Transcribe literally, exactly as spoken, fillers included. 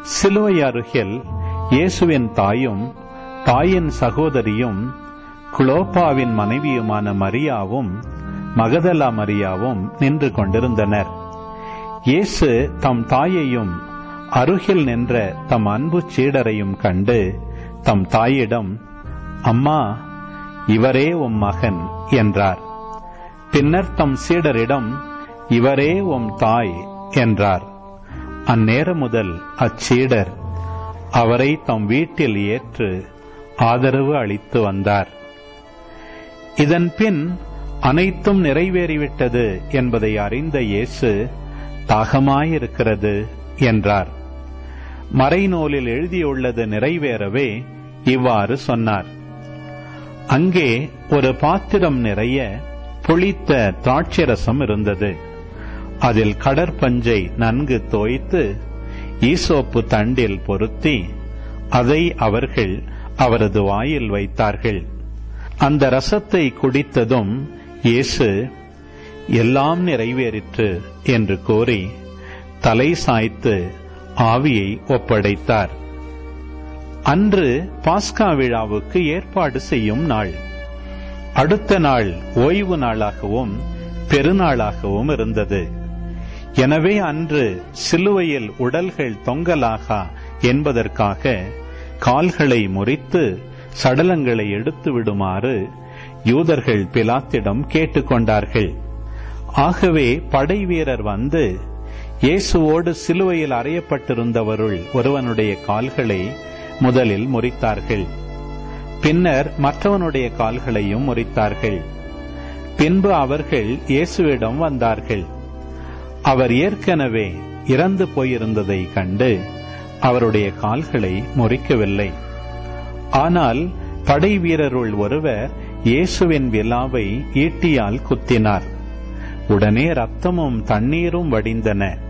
சிலுவை அருகில் இயேசுவின் தாயும் தாயின் சகோதரியும் குளோப்பாவின் மனைவியுமான மரியாவும் மகதலா மரியாவும் நின்று கொண்டிருந்தனர். இயேசு தம் தாயையும் அருகில் நின்ற தம் அன்பு சீடரையும் கண்டு தம் தாயிடம், அம்மா, இவரே உம் மகன் என்றார். பின்னர் தம் சீடரிடம், இவரே உம் தாய் என்றார். அந்நேரம் முதல் அச்சீடர் அவரை தம் வீட்டில் ஏற்று ஆதரவு அளித்து வந்தார். இதன் பின் அனைத்தும் நிறைவேறிவிட்டது என்பதை அறிந்த இயேசு, தாகமாயிருக்கிறது என்றார். மறைநூலில் எழுதியுள்ளது நிறைவேறவே இவ்வாறு சொன்னார். அங்கே ஒரு பாத்திரம் நிறைய புளித்த திராட்சரசம் இருந்தது. அதில் கடற்பஞ்சை நன்கு தோய்த்து ஈசோப்பு தண்டில் பொருத்தி அதை அவர்கள் அவரது வாயில் வைத்தார்கள். அந்த ரசத்தை குடித்ததும் இயேசு, எல்லாம் நிறைவேறிற்று என்று கூறி தலை சாய்த்து ஆவியை ஒப்படைத்தார். அன்று பாஸ்கா விழாவுக்கு ஏற்பாடு செய்யும் நாள். அடுத்த நாள் ஓய்வு நாளாகவும் பெருநாளாகவும் இருந்தது. எனவே அன்று சிலுவையில் உடல்கள் தொங்கலாகா என்பதற்காக கால்களை முறித்து சடலங்களை எடுத்து விடுமாறு யூதர்கள் பிலாத்திடம் கேட்டுக்கொண்டார்கள். ஆகவே படை வீரர் வந்து இயேசுவோடு சிலுவையில் அறையப்பட்டிருந்தவருள் ஒருவனுடைய கால்களை முதலில் முறித்தார்கள். பின்னர் மற்றவனுடைய கால்களையும் முறித்தார்கள். பின்பு அவர்கள் இயேசுவிடம் வந்தார்கள். அவர் ஏற்கனவே இறந்து போயிருந்ததை கண்டு அவருடைய கால்களை முறிக்கவில்லை. ஆனால் படை வீரருள் ஒருவர் இயேசுவின் விலாவை ஈட்டியால் குத்தினார். உடனே இரத்தமும் தண்ணீரும் வடிந்தன.